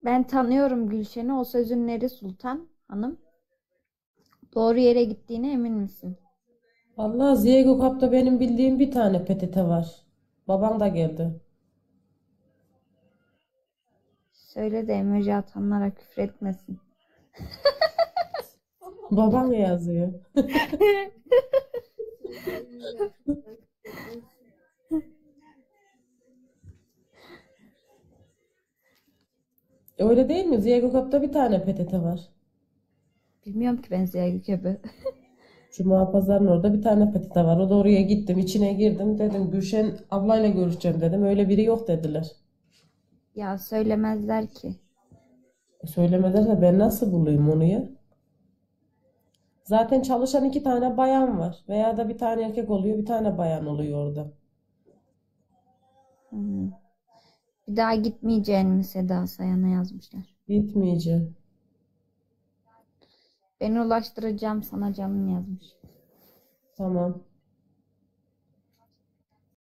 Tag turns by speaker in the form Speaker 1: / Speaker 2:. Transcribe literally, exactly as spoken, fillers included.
Speaker 1: Ben tanıyorum Gülşen'i. O sözün neri Sultan Hanım? Doğru yere gittiğine emin misin?
Speaker 2: Vallahi Ziya Gökalp'ta benim bildiğim bir tane P T T var. Babam da geldi.
Speaker 1: Söyle de emoji atanlara küfür etmesin.
Speaker 2: Babam yazıyor. Öyle değil mi? Ziya Gökalp'ta bir tane P T T var.
Speaker 1: Bilmiyorum ki ben Ziya Gökalp'i.
Speaker 2: Cuma pazarın orada bir tane P T T var. O da oraya gittim. İçine girdim. Dedim Gülşen ablayla görüşeceğim dedim. Öyle biri yok dediler.
Speaker 1: Ya söylemezler ki.
Speaker 2: E söylemeden de ben nasıl bulayım onu ya? Zaten çalışan iki tane bayan var. Veya da bir tane erkek oluyor, bir tane bayan oluyor orada.
Speaker 1: Hmm. Bir daha gitmeyeceğini mi Seda Sayan'a yazmışlar.
Speaker 2: Gitmeyeceğim.
Speaker 1: Beni ulaştıracağım sana canım yazmış.
Speaker 2: Tamam.